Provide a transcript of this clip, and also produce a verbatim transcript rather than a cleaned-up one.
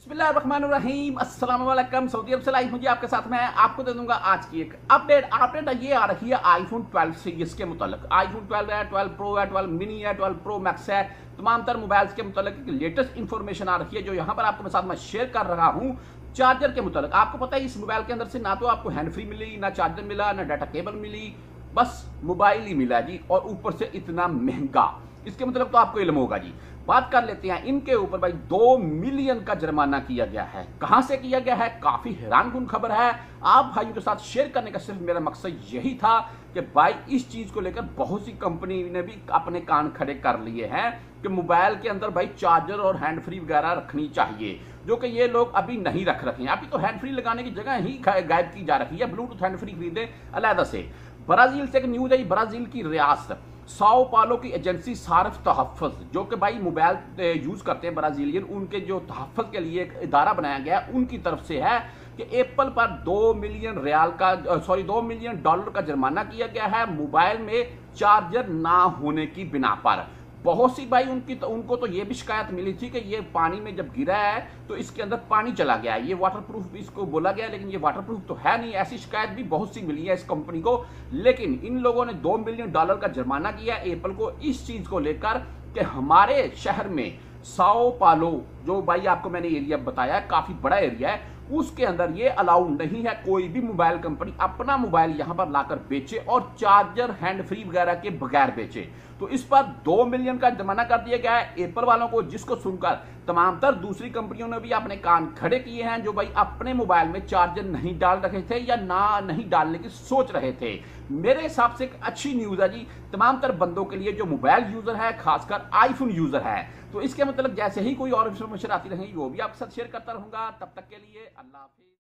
बिस्मिल्लाहिर्रहमानिर्रहीम, अस्सलाम वालेकुम। सऊदी अरब से लाइव हूँ जी आपके साथ। मैं आपको दे दूंगा आज की एक अपडेट। अपडेट ये आ रही है आईफोन ट्वेल्व सीरीज के मुतालिक। आईफोन ट्वेल्व है, ट्वेल्व प्रो है, ट्वेल्व मिनी है, ट्वेल्व प्रो मैक्स है, तमाम तर मोबाइल्स के मुतालिक एक लेटेस्ट इंफॉर्मेशन आ रही है जो यहाँ पर आपके साथ मैं शेयर कर रहा हूँ। चार्जर के मुतालिक आपको पता है इस मोबाइल के अंदर से ना तो आपको हैंड फ्री मिली, ना चार्जर मिला, ना डाटा केबल मिली, बस मोबाइल ही मिला जी, और ऊपर से इतना महंगा। इसके मतलब तो आपको इल्म होगा जी। बात कर लेते हैं इनके ऊपर भाई दो मिलियन का जुर्माना किया गया है। कहां से किया गया है, काफी हैरानकुन खबर है। आप भाइयों के साथ शेयर करने का सिर्फ मेरा मकसद यही था कि भाई इस चीज को लेकर बहुत सी कंपनी ने भी अपने कान खड़े कर लिए हैं कि मोबाइल के अंदर भाई चार्जर और हैंड फ्री वगैरह रखनी चाहिए, जो कि ये लोग अभी नहीं रख रखे हैं। अभी तो हैंड फ्री लगाने की जगह ही गायब की जा रही है। ब्लूटूथ हैंड फ्री खरीदे अलहदा से। ब्राजील से एक न्यूज है, ब्राजील की रियासत साओ पालो की एजेंसी सार्फ तहफ़्फ़ुज़, जो कि भाई मोबाइल यूज करते हैं ब्राजीलियन, उनके जो तहफ़्फ़ुज़ के लिए एक इदारा बनाया गया है, उनकी तरफ से है कि एप्पल पर दो मिलियन रियाल का सॉरी दो मिलियन डॉलर का जुर्माना किया गया है मोबाइल में चार्जर ना होने की बिना पर। बहुत सी भाई उनकी तो उनको तो ये भी शिकायत मिली थी कि ये पानी में जब गिरा है तो इसके अंदर पानी चला गया है, ये वाटरप्रूफ भी इसको बोला गया, लेकिन ये वाटरप्रूफ तो है नहीं। ऐसी शिकायत भी बहुत सी मिली है इस कंपनी को। लेकिन इन लोगों ने दो मिलियन डॉलर का जुर्माना किया एप्पल को इस चीज को लेकर कि हमारे शहर में साओ पालो, जो भाई आपको मैंने एरिया बताया काफी बड़ा एरिया है, उसके अंदर ये अलाउ नहीं है कोई भी मोबाइल कंपनी अपना मोबाइल यहां पर लाकर बेचे और चार्जर हैंड फ्री वगैरह के बगैर बेचे। तो इस पर दो मिलियन का जुर्माना कर दिया गया है एप्पल वालों को, जिसको सुनकर तमाम तर दूसरी कंपनियों ने भी अपने कान खड़े किए हैं, जो भाई अपने मोबाइल में चार्जर नहीं डाल रहे थे या ना नहीं डालने की सोच रहे थे। मेरे हिसाब से एक अच्छी न्यूज है जी तमाम तर बंदों के लिए जो मोबाइल यूजर है, खासकर आईफोन यूजर है। तो इसके मतलब जैसे ही कोई और इन्फॉर्मेशन आती रहेगी वो भी आपके साथ शेयर करता रहूंगा। तब तक के लिए अल्लाह हाफिज।